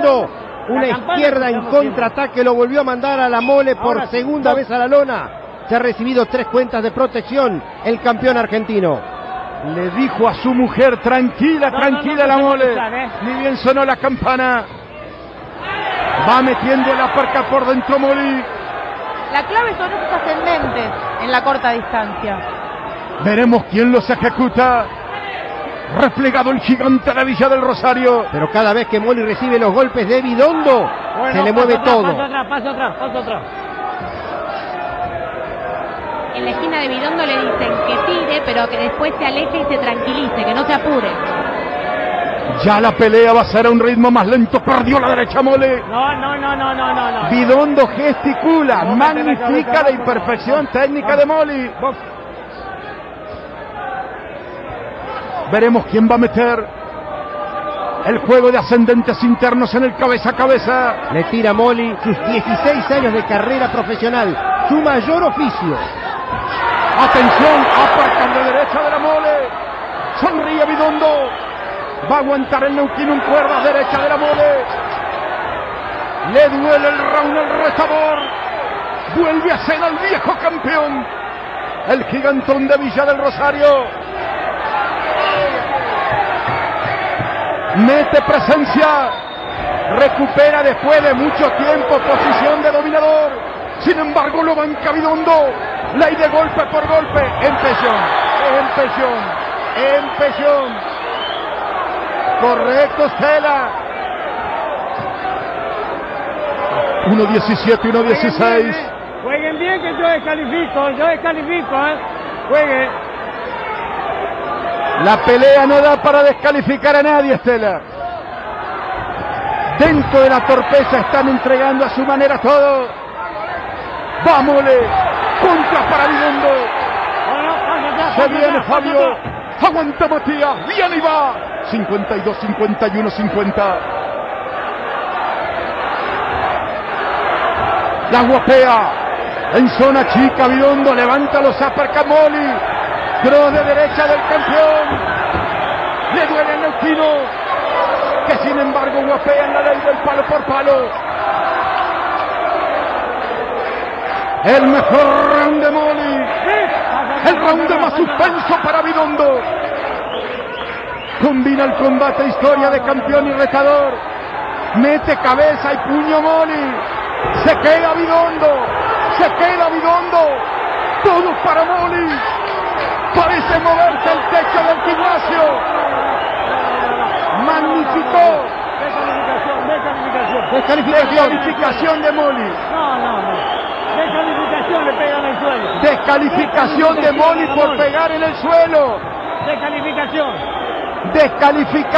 Bidondo. Una izquierda en contraataque lo volvió a mandar a la mole por segunda vez a la lona. Se ha recibido 3 cuentas de protección el campeón argentino. Le dijo a su mujer, tranquila, tranquila la mole. Ni bien sonó la campana. Va metiendo el uppercut por dentro Moli. La clave son esos ascendentes en la corta distancia. Veremos quién los ejecuta. Replegado el gigante a la Villa del Rosario. Pero cada vez que Moli recibe los golpes de Bidondo, se le mueve todo. Paso atrás. En la esquina de Bidondo le dicen que tire, pero que después se aleje y se tranquilice, que no se apure. Ya la pelea va a ser a un ritmo más lento. Perdió la derecha Mole. No. Bidondo gesticula, magnifica la imperfección técnica de Moli. Veremos quién va a meter el juego de ascendentes internos en el cabeza a cabeza. Le tira Moli sus 16 años de carrera profesional, su mayor oficio. Atención, aparcan de derecha de la Mole. Sonríe Bidondo. Va a aguantar el neuquino en cuerdas, derecha de la Mole. Le duele el round al retador. Vuelve a ser al viejo campeón, el gigantón de Villa del Rosario. Mete presencia. Recupera después de mucho tiempo posición de dominador. Sin embargo lo banca Bidondo. Ley de golpe por golpe. Empellón. Correcto, Estela. 1.17, 1.16. Jueguen bien que yo descalifico, Jueguen. La pelea no da para descalificar a nadie, Estela. Dentro de la torpeza están entregando a su manera todo. ¡Vámosle! Contra para Bidondo. Se viene Fabio. Aguanta Matías. Viene y va. 52, 51, 50. La guapea. En zona chica Bidondo levanta los uppercut Moli. Cross de derecha del campeón. Le duele el neuquino, que sin embargo guapea en la ley del palo por palo. El mejor round de Moli. El round de más suspenso para Bidondo. Combina el combate, historia de campeón y retador. Mete cabeza y puño Moli. Se queda Bidondo. Todo para Moli. Parece moverse el techo del gimnasio. Magnificó. Descalificación de Moli. Descalificación, le pegan en el suelo. Descalificación de Moli por pegar en el suelo. Descalificación.